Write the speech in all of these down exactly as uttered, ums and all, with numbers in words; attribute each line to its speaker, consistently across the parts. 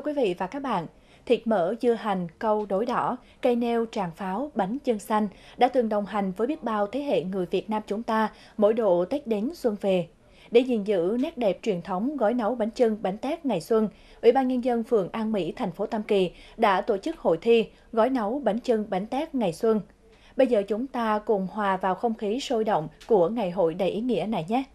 Speaker 1: quý vị và các bạn, thịt mỡ, dưa hành, câu, đối đỏ, cây nêu, tràng pháo, bánh chưng xanh đã từng đồng hành với biết bao thế hệ người Việt Nam chúng ta mỗi độ Tết đến xuân về. Để gìn giữ nét đẹp truyền thống gói nấu bánh chưng, bánh tét ngày xuân, Ủy ban Nhân dân phường An Mỹ, thành phố Tam Kỳ đã tổ chức hội thi gói nấu bánh chưng, bánh tét ngày xuân. Bây giờ chúng ta cùng hòa vào không khí sôi động của ngày hội đầy ý nghĩa này nhé!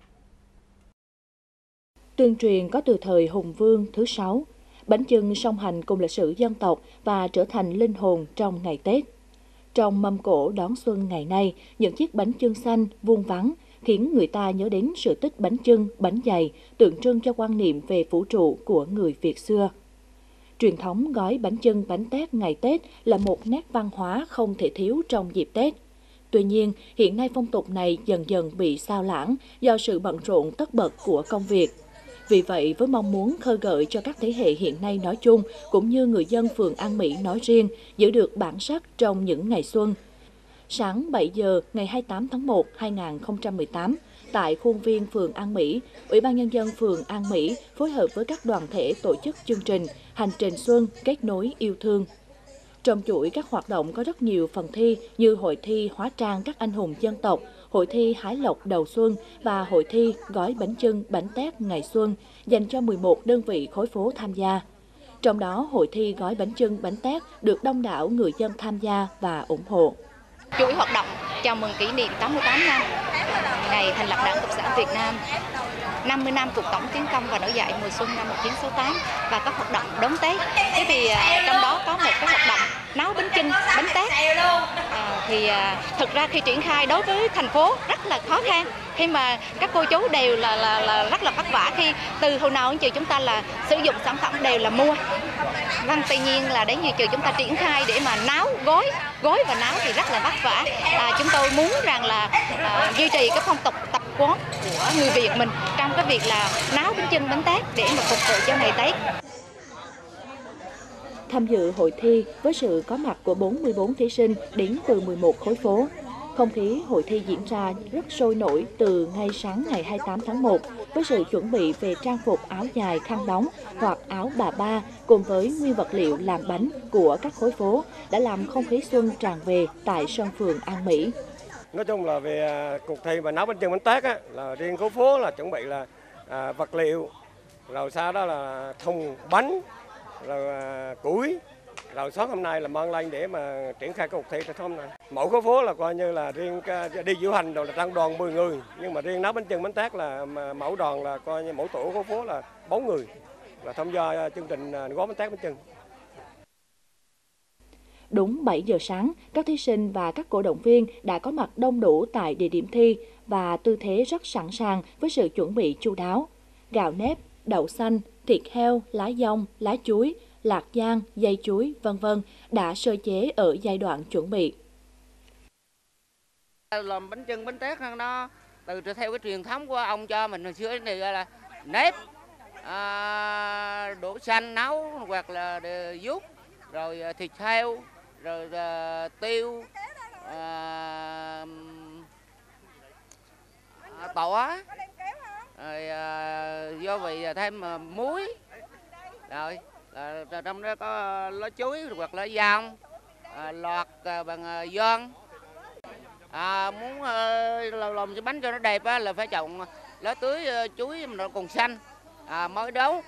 Speaker 1: Tuyên truyền có từ thời Hùng Vương thứ sáu, bánh chưng song hành cùng lịch sử dân tộc và trở thành linh hồn trong ngày Tết. Trong mâm cỗ đón xuân ngày nay, những chiếc bánh chưng xanh vuông vắn khiến người ta nhớ đến sự tích bánh chưng, bánh dày, tượng trưng cho quan niệm về vũ trụ của người Việt xưa. Truyền thống gói bánh chưng, bánh tét ngày Tết là một nét văn hóa không thể thiếu trong dịp Tết. Tuy nhiên, hiện nay phong tục này dần dần bị sao lãng do sự bận rộn tất bật của công việc. Vì vậy, với mong muốn khơi gợi cho các thế hệ hiện nay nói chung, cũng như người dân phường An Mỹ nói riêng, giữ được bản sắc trong những ngày xuân. Sáng bảy giờ ngày hai mươi tám tháng một năm hai nghìn không trăm mười tám, tại khuôn viên phường An Mỹ, Ủy ban Nhân dân phường An Mỹ phối hợp với các đoàn thể tổ chức chương trình Hành trình Xuân kết nối yêu thương. Trong chuỗi các hoạt động có rất nhiều phần thi như hội thi hóa trang các anh hùng dân tộc, hội thi hái lộc đầu xuân và hội thi gói bánh chưng, bánh tét ngày xuân dành cho mười một đơn vị khối phố tham gia. Trong đó, hội thi gói bánh chưng, bánh tét được đông đảo người dân tham gia và ủng hộ.
Speaker 2: Chuỗi hoạt động chào mừng kỷ niệm tám mươi tám năm ngày thành lập Đảng Cộng sản Việt Nam, năm mươi năm cuộc tổng tiến công và nổi dậy mùa xuân năm một nghìn chín trăm sáu mươi tám và các hoạt động đón Tết. Thế thì trong đó có một cái hoạt động nấu bánh chưng, bánh tét. À, thì à, thực ra khi triển khai đối với thành phố rất là khó khăn, khi mà các cô chú đều là, là, là rất là vất vả, khi từ hồi nào đến chiều chúng ta là sử dụng sản phẩm đều là mua. Vâng, tuy nhiên là đến nhiều chiều chúng ta triển khai để mà nấu, gói, gói và nấu thì rất là vất vả. À, chúng tôi muốn rằng là à, duy trì cái phong tục tập quán của người Việt mình trong cái việc là nấu bánh chưng, bánh tét để mà phục vụ cho ngày Tết.
Speaker 1: Tham dự hội thi với sự có mặt của bốn mươi bốn thí sinh đến từ mười một khối phố. Không khí hội thi diễn ra rất sôi nổi từ ngay sáng ngày hai mươi tám tháng một với sự chuẩn bị về trang phục áo dài khăn đóng hoặc áo bà ba cùng với nguyên vật liệu làm bánh của các khối phố đã làm không khí xuân tràn về tại sân phường An Mỹ.
Speaker 3: Nói chung là về cuộc thi mà nấu bánh chưng, bánh tét á, là riêng khối phố là chuẩn bị là à, vật liệu, rồi sau đó là thùng bánh, rồi à, củi, rồi sáng hôm nay là mang lên để mà triển khai cuộc thi cho hôm nay. Mỗi khối phố là coi như là riêng đi diễu hành rồi là tăng đoàn mười người, nhưng mà riêng nấu bánh chưng, bánh tét là mẫu đoàn là coi như mỗi tổ khối phố là bốn người là tham gia chương trình gói bánh tét, bánh chưng.
Speaker 1: Đúng bảy giờ sáng, các thí sinh và các cổ động viên đã có mặt đông đủ tại địa điểm thi và tư thế rất sẵn sàng với sự chuẩn bị chu đáo. Gạo nếp, đậu xanh, thịt heo, lá dong, lá chuối, lạc giang, dây chuối, vân vân đã sơ chế ở giai đoạn chuẩn bị.
Speaker 4: Làm bánh chưng, bánh tét nó từ theo cái truyền thống của ông cho mình hồi xưa này gọi là nếp, à, đỗ xanh nấu hoặc là vuốt, rồi thịt heo, rồi à, tiêu, à, tỏi, rồi à, gia vị thêm à, muối, rồi à, trong đó có lá chuối hoặc lá dong, à, lọt à, bằng à, giòn. À, muốn à, làm cho bánh cho nó đẹp á, là phải trồng lá tưới à, chuối mà nó còn xanh à, mới nấu,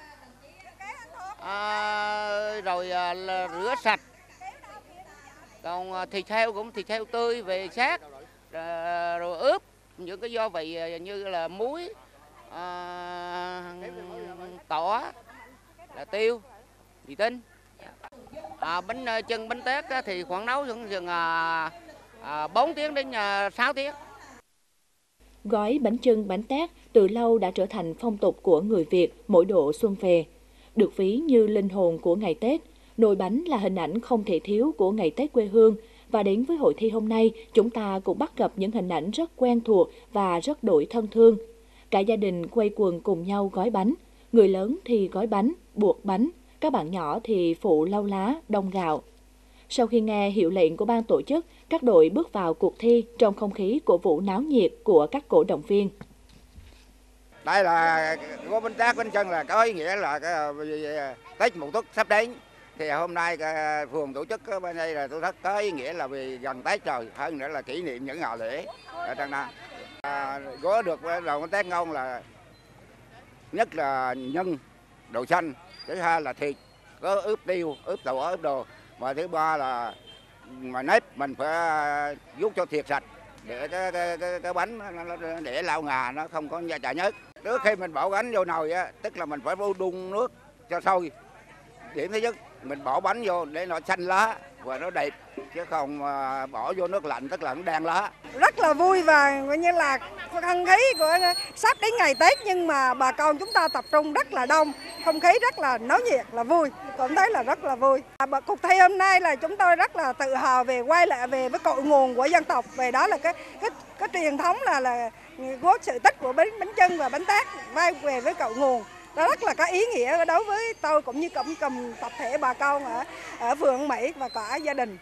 Speaker 4: à, rồi à, rửa sạch. Còn thịt heo cũng thịt heo tươi về sát, rồi, rồi ướp những cái gia vị như là muối, à, tỏi, là tiêu, mì tinh. À, bánh chưng, bánh tét thì khoảng nấu chừng à, à, bốn tiếng đến à, sáu tiếng.
Speaker 1: Gói bánh chưng, bánh tét từ lâu đã trở thành phong tục của người Việt mỗi độ xuân về. Được ví như linh hồn của ngày Tết, nồi bánh là hình ảnh không thể thiếu của ngày Tết quê hương. Và đến với hội thi hôm nay, chúng ta cũng bắt gặp những hình ảnh rất quen thuộc và rất đổi thân thương. Cả gia đình quây quần cùng nhau gói bánh. Người lớn thì gói bánh, buộc bánh, các bạn nhỏ thì phụ lau lá, đông gạo. Sau khi nghe hiệu lệnh của ban tổ chức, các đội bước vào cuộc thi trong không khí cổ vũ náo nhiệt của các cổ động viên.
Speaker 5: Đây là gói bánh tét bánh chưng là có ý nghĩa là cái Tết Mậu Tuất sắp đến. Thì hôm nay phường tổ chức bên đây là tôi rất có ý nghĩa là vì gần Tết rồi, hơn nữa là kỷ niệm những ngày lễ ở trong năm. À, gói được đầu bánh tét ngon là nhất là nhân, đậu xanh, thứ hai là thịt, có ướp tiêu, ướp tàu ướp đồ, và thứ ba là mà nếp mình phải vuốt cho thiệt sạch để cái cái, cái, cái bánh nó, để lâu ngày nó không có chả nhớt. Trước khi mình bỏ bánh vô nồi á, tức là mình phải đun nước cho sôi. Điểm thứ nhất mình bỏ bánh vô để nó xanh lá và nó đẹp, chứ không bỏ vô nước lạnh tức là nó đen lá.
Speaker 6: Rất là vui và coi như là không khí của sắp đến ngày Tết, nhưng mà bà con chúng ta tập trung rất là đông, không khí rất là náo nhiệt, là vui, cũng thấy là rất là vui. À, cuộc thi hôm nay là chúng tôi rất là tự hào về quay lại về với cội nguồn của dân tộc, về đó là cái cái cái truyền thống là là gót sự tích của bánh bánh chưng và bánh tét, quay về với cội nguồn. Đó rất là có ý nghĩa đối với tôi cũng như cộng cùng tập thể bà con ở ở phường Mỹ và cả gia đình.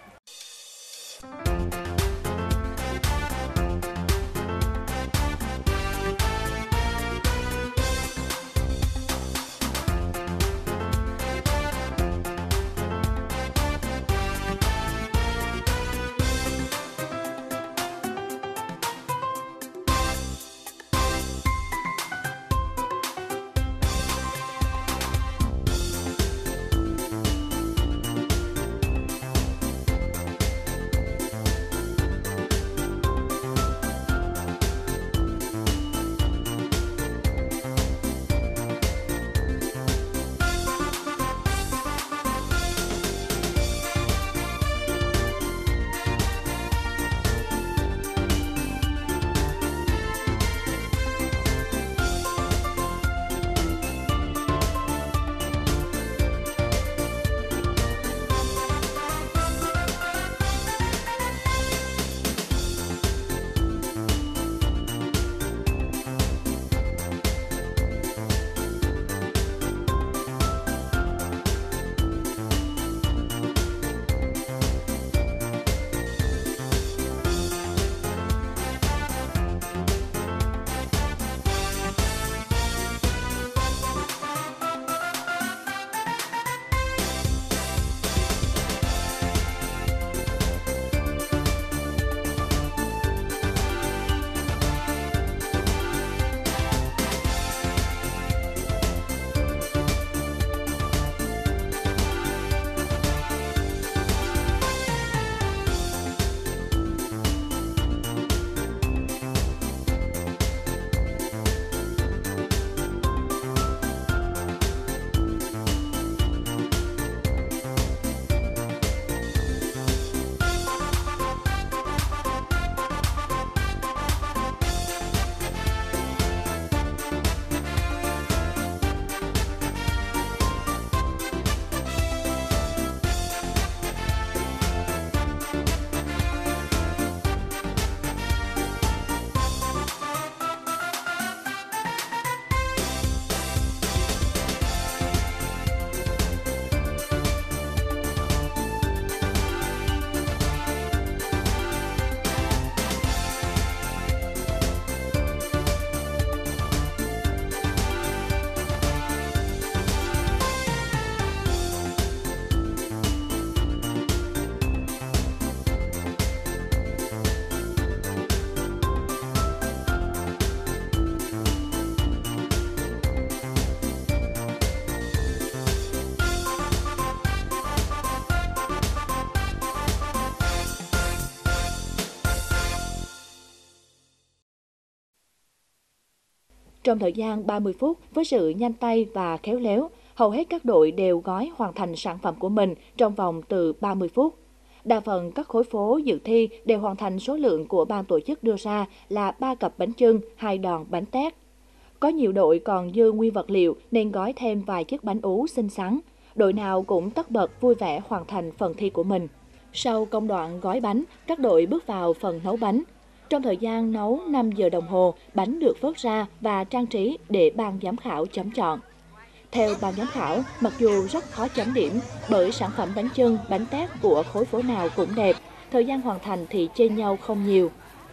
Speaker 1: Trong thời gian ba mươi phút, với sự nhanh tay và khéo léo, hầu hết các đội đều gói hoàn thành sản phẩm của mình trong vòng từ ba mươi phút. Đa phần các khối phố dự thi đều hoàn thành số lượng của ban tổ chức đưa ra là ba cặp bánh chưng, hai đòn bánh tét. Có nhiều đội còn dư nguyên vật liệu nên gói thêm vài chiếc bánh ú xinh xắn. Đội nào cũng tất bật vui vẻ hoàn thành phần thi của mình. Sau công đoạn gói bánh, các đội bước vào phần nấu bánh. Trong thời gian nấu năm giờ đồng hồ, bánh được vớt ra và trang trí để ban giám khảo chấm chọn. Theo ban giám khảo, mặc dù rất khó chấm điểm bởi sản phẩm bánh chưng, bánh tét của khối phố nào cũng đẹp, thời gian hoàn thành thì chênh nhau không nhiều.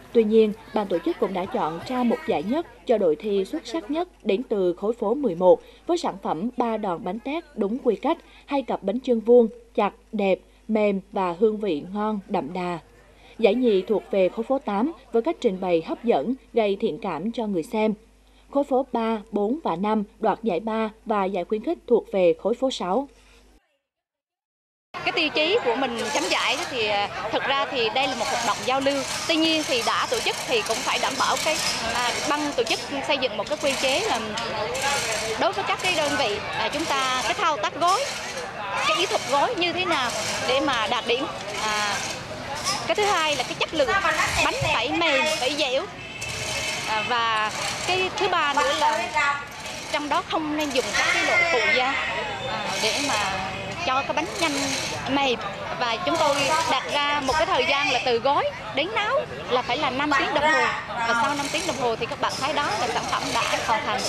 Speaker 1: Tuy nhiên, ban tổ chức cũng đã chọn ra một giải nhất cho đội thi xuất sắc nhất đến từ khối phố mười một với sản phẩm ba đòn bánh tét đúng quy cách, hai cặp bánh chưng vuông, chặt, đẹp, mềm và hương vị ngon, đậm đà. Giải nhì thuộc về khối phố tám với cách trình bày hấp dẫn, gây thiện cảm cho người xem. Khối phố ba, bốn và năm đoạt giải ba và giải khuyến khích thuộc về khối phố sáu.
Speaker 2: Cái tiêu chí của mình chấm giải thì thực ra thì đây là một hoạt động giao lưu. Tuy nhiên thì đã tổ chức thì cũng phải đảm bảo cái à, ban tổ chức xây dựng một cái quy chế là đối với các cái đơn vị à, chúng ta cái thao tác gói, cái kỹ thuật gói như thế nào để mà đạt điểm. À, cái thứ hai là cái chất lượng bánh phải mềm, phải dẻo. À, và cái thứ ba nữa là trong đó không nên dùng các cái loại phụ gia à, để mà cho cái bánh nhanh mềm, và chúng tôi đặt ra một cái thời gian là từ gói đến nấu là phải là năm tiếng đồng hồ, và sau năm tiếng đồng hồ thì các bạn thấy đó là sản phẩm đã hoàn thành.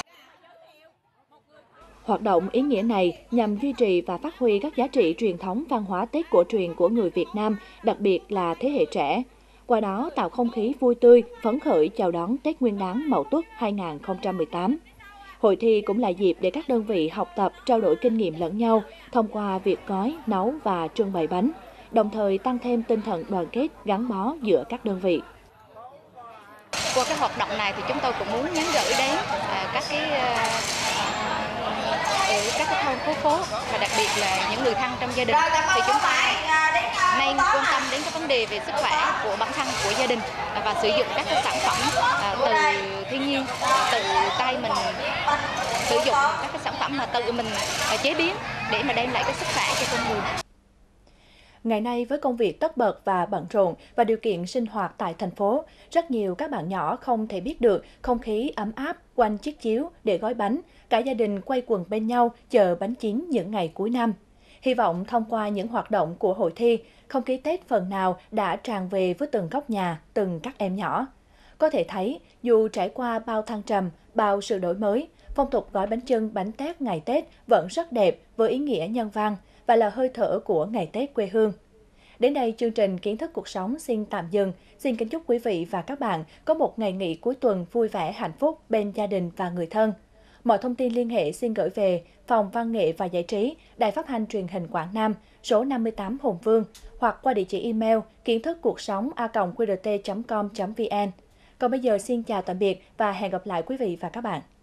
Speaker 1: Hoạt động ý nghĩa này nhằm duy trì và phát huy các giá trị truyền thống văn hóa Tết cổ truyền của người Việt Nam, đặc biệt là thế hệ trẻ. Qua đó tạo không khí vui tươi, phấn khởi chào đón Tết Nguyên đán Mậu Tuất hai nghìn không trăm mười tám. Hội thi cũng là dịp để các đơn vị học tập, trao đổi kinh nghiệm lẫn nhau thông qua việc gói, nấu và trưng bày bánh, đồng thời tăng thêm tinh thần đoàn kết, gắn bó giữa các đơn vị.
Speaker 2: Qua cái hoạt động này thì chúng tôi cũng muốn nhắn gửi đến à, các cái à, ở các cái thôn khu phố và đặc biệt là những người thân trong gia đình, thì chúng ta nên quan tâm đến cái vấn đề về sức khỏe của bản thân, của gia đình, và sử dụng các cái sản phẩm à, từ thiên nhiên, từ tay mình sử dụng các cái sản phẩm mà tự mình à, chế biến để mà đem lại cái sức khỏe cho con người.
Speaker 1: Ngày nay với công việc tất bật và bận rộn và điều kiện sinh hoạt tại thành phố, rất nhiều các bạn nhỏ không thể biết được không khí ấm áp quanh chiếc chiếu để gói bánh, cả gia đình quay quần bên nhau chờ bánh chín những ngày cuối năm. Hy vọng thông qua những hoạt động của hội thi, không khí Tết phần nào đã tràn về với từng góc nhà, từng các em nhỏ. Có thể thấy, dù trải qua bao thăng trầm, bao sự đổi mới, phong tục gói bánh chưng, bánh tét ngày Tết vẫn rất đẹp với ý nghĩa nhân văn và là hơi thở của ngày Tết quê hương. Đến đây, chương trình Kiến thức cuộc sống xin tạm dừng. Xin kính chúc quý vị và các bạn có một ngày nghỉ cuối tuần vui vẻ, hạnh phúc bên gia đình và người thân. Mọi thông tin liên hệ xin gửi về Phòng Văn nghệ và Giải trí, Đài Phát thanh Truyền hình Quảng Nam, số năm mươi tám Hùng Vương, hoặc qua địa chỉ email kiến thức cuộc sống a còng quy rờ tê chấm com chấm vn. Còn bây giờ xin chào tạm biệt và hẹn gặp lại quý vị và các bạn.